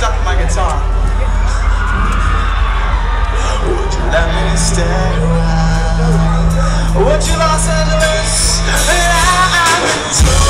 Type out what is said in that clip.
stuck with my guitar. Would you let me stay around? Would you Los Angeles?